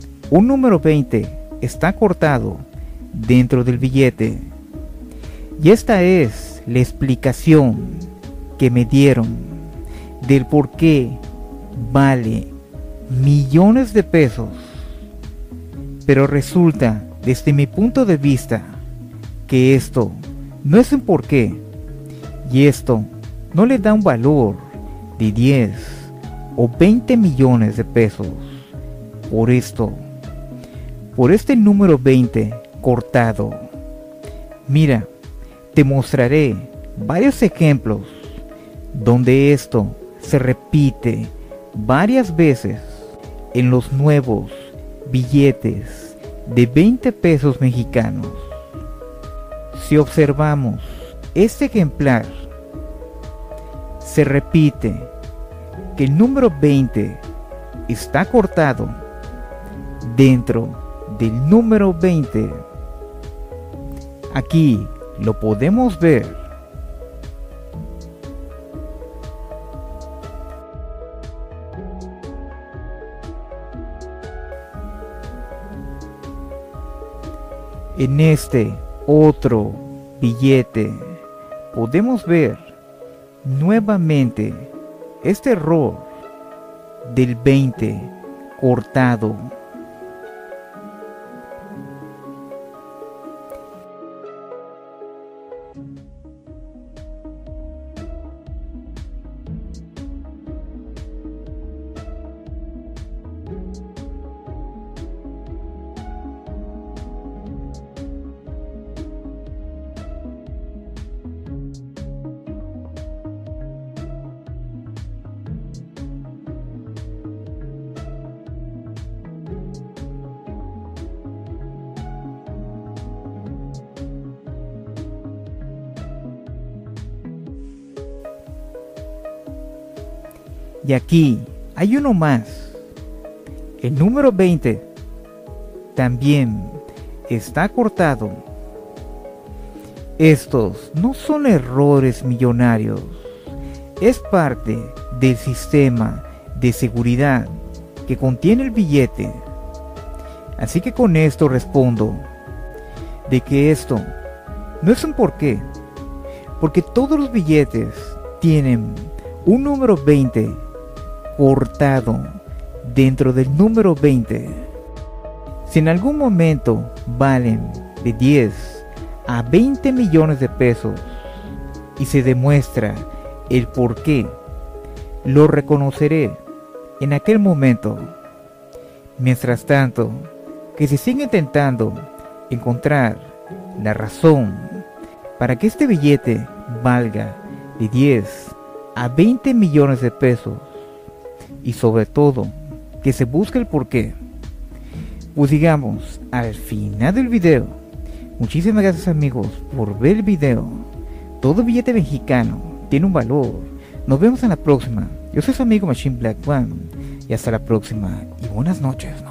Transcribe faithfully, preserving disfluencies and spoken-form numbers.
un número veinte está cortado dentro del billete. Y esta es la explicación que me dieron del por qué vale millones de pesos. Pero resulta, desde mi punto de vista, que esto no es un porqué, y esto no le da un valor de diez o veinte millones de pesos. Por esto, por este número veinte cortado. Mira, te mostraré varios ejemplos donde esto se repite varias veces en los nuevos billetes de veinte pesos mexicanos. Si observamos este ejemplar, se repite que el número veinte está cortado dentro del número veinte. Aquí lo podemos ver. En este otro billete podemos ver nuevamente este error del veinte cortado. Y aquí hay uno más. El número veinte también está cortado. Estos no son errores millonarios. Es parte del sistema de seguridad que contiene el billete. Así que con esto respondo de que esto no es un porqué, porque todos los billetes tienen un número veinte cortado dentro del número veinte. Si en algún momento valen de diez a veinte millones de pesos y se demuestra el por qué, lo reconoceré en aquel momento. Mientras tanto, que se sigue intentando encontrar la razón para que este billete valga de diez a veinte millones de pesos, y sobre todo que se busque el porqué, pues digamos al final del video. Muchísimas gracias amigos por ver el video. Todo billete mexicano tiene un valor. Nos vemos en la próxima. Yo soy su amigo Machine Black One y hasta la próxima y buenas noches, ¿no?